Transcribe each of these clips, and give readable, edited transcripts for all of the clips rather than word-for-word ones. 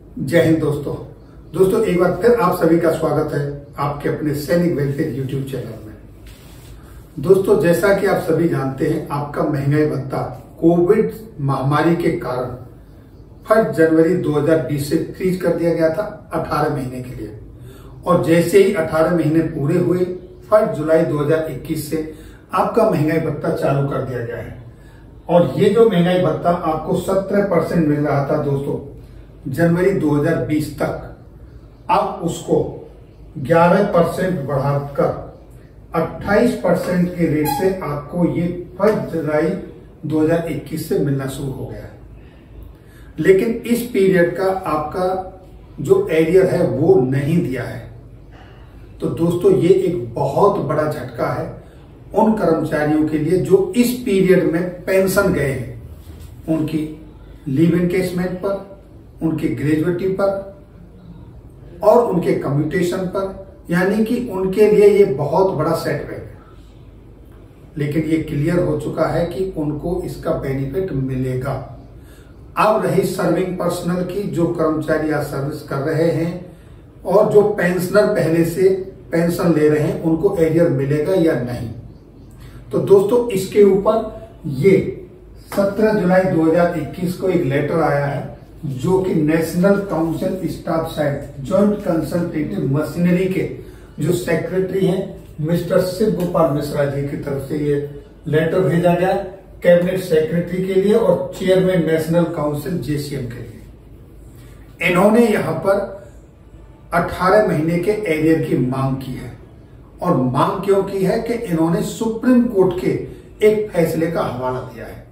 जय हिंद दोस्तों एक बार फिर आप सभी का स्वागत है आपके अपने सैनिक वेलफेयर यूट्यूब चैनल में। दोस्तों, जैसा कि आप सभी जानते हैं, आपका महंगाई भत्ता कोविड महामारी के कारण 1 जनवरी 2020 से फ्रीज कर दिया गया था 18 महीने के लिए, और जैसे ही 18 महीने पूरे हुए 1 जुलाई 2021 से आपका महंगाई भत्ता चालू कर दिया गया है। और ये जो महंगाई भत्ता आपको 17% मिल रहा था दोस्तों जनवरी 2020 तक, अब उसको 11% बढ़ाकर 28% के रेट से आपको ये 1 जुलाई 2021 से मिलना शुरू हो गया है। लेकिन इस पीरियड का आपका जो एरियर है वो नहीं दिया है। तो दोस्तों, ये एक बहुत बड़ा झटका है उन कर्मचारियों के लिए जो इस पीरियड में पेंशन गए हैं, उनकी लीव एनकेसमेंट पर, उनके ग्रेजुएटी पर और उनके कम्यूटेशन पर, यानी कि उनके लिए ये बहुत बड़ा सेटबैक है। लेकिन ये क्लियर हो चुका है कि उनको इसका बेनिफिट मिलेगा। अब रही सर्विंग पर्सनल की, जो कर्मचारी आज सर्विस कर रहे हैं और जो पेंशनर पहले से पेंशन ले रहे हैं, उनको एरियर मिलेगा या नहीं। तो दोस्तों, इसके ऊपर ये 17 जुलाई 2021 को एक लेटर आया है जो कि national council staff side joint consultative machinery के जो सेक्रेटरी हैं मिस्टर शिव गोपाल मिश्रा जी की तरफ से ये लेटर भेजा गया कैबिनेट सेक्रेटरी के लिए और चेयरमैन नेशनल काउंसिल जेसीएम के लिए। इन्होंने यहां पर 18 महीने के एरियर की मांग की है। और मांग क्यों की है कि इन्होंने सुप्रीम कोर्ट के एक फैसले का हवाला दिया है।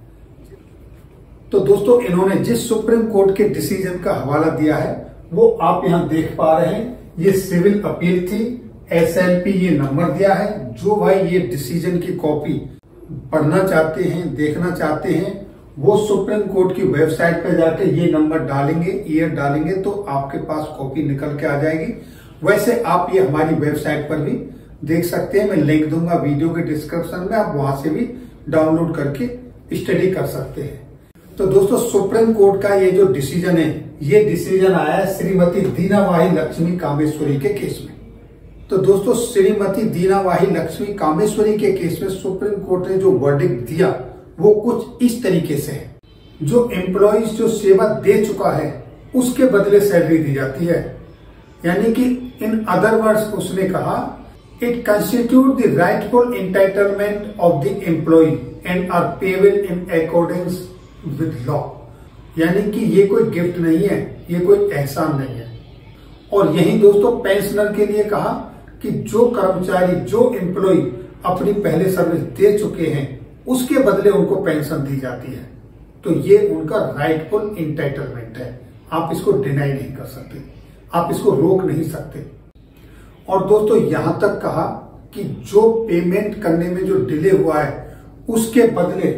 तो दोस्तों, इन्होंने जिस सुप्रीम कोर्ट के डिसीजन का हवाला दिया है वो आप यहां देख पा रहे हैं। ये सिविल अपील थी, एसएलपी ये नंबर दिया है। जो भाई ये डिसीजन की कॉपी पढ़ना चाहते हैं, देखना चाहते हैं, वो सुप्रीम कोर्ट की वेबसाइट पर जाके ये नंबर डालेंगे, ईयर डालेंगे तो आपके पास कॉपी निकल के आ जाएगी। वैसे आप ये हमारी वेबसाइट पर भी देख सकते हैं, मैं लिंक दूंगा वीडियो के डिस्क्रिप्शन में, आप वहां से भी डाउनलोड करके स्टडी कर सकते हैं। तो दोस्तों, सुप्रीम कोर्ट का ये जो डिसीजन है, ये डिसीजन आया है श्रीमती दीनावाही लक्ष्मी कामेश्वरी के केस में। तो दोस्तों, श्रीमती दीनावाही लक्ष्मी कामेश्वरी के केस में सुप्रीम कोर्ट ने जो वर्डिक्ट दिया वो कुछ इस तरीके से है। जो एम्प्लॉइज जो सेवा दे चुका है उसके बदले सैलरी दी जाती है। यानी कि इन अदर वर्ड्स उसने कहा, it constitute the rightful entitlement of the employ and are payable in according with law. यानी कि ये कोई गिफ्ट नहीं है, ये कोई एहसान नहीं है। और यही दोस्तों पेंशनर के लिए कहा कि जो कर्मचारी, जो एम्प्लॉय अपनी पहले सर्विस दे चुके हैं उसके बदले उनको पेंशन दी जाती है। तो ये उनका राइटफुल एंटाइटलमेंट है। आप इसको डिनाई नहीं कर सकते, आप इसको रोक नहीं सकते। और दोस्तों, यहां तक कहा कि जो पेमेंट करने में जो डिले हुआ है उसके बदले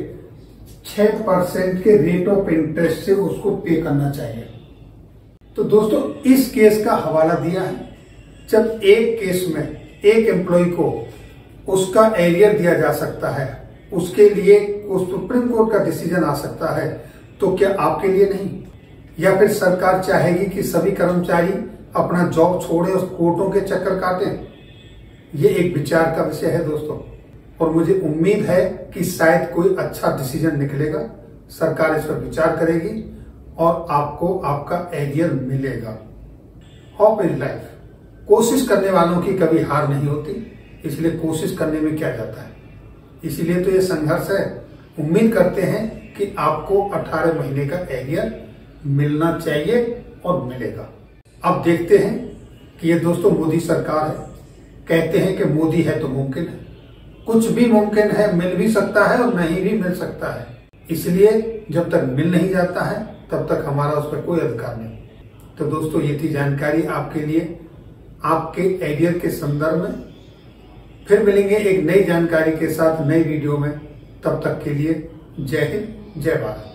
6% के रेट ऑफ इंटरेस्ट से उसको पे करना चाहिए। तो दोस्तों, इस केस का हवाला दिया है। जब एक केस में एक एम्प्लॉय को उसका एरियर दिया जा सकता है, उसके लिए सुप्रीम कोर्ट का डिसीजन आ सकता है, तो क्या आपके लिए नहीं? या फिर सरकार चाहेगी कि सभी कर्मचारी अपना जॉब छोड़े और कोर्टों के चक्कर काटें? ये एक विचार का विषय है दोस्तों, और मुझे उम्मीद है कि शायद कोई अच्छा डिसीजन निकलेगा। सरकार इस पर विचार करेगी और आपको आपका एरियर मिलेगा। Hope is life. कोशिश करने वालों की कभी हार नहीं होती, इसलिए कोशिश करने में क्या जाता है। इसीलिए तो ये संघर्ष है। उम्मीद करते हैं कि आपको 18 महीने का एरियर मिलना चाहिए और मिलेगा। अब देखते हैं कि ये दोस्तों मोदी सरकार है, कहते हैं कि मोदी है तो मुमकिन है। कुछ भी मुमकिन है, मिल भी सकता है और नहीं भी मिल सकता है। इसलिए जब तक मिल नहीं जाता है तब तक हमारा उस पर कोई अधिकार नहीं। तो दोस्तों, ये थी जानकारी आपके लिए आपके एरियर के संदर्भ में। फिर मिलेंगे एक नई जानकारी के साथ नई वीडियो में। तब तक के लिए जय हिंद, जय भारत।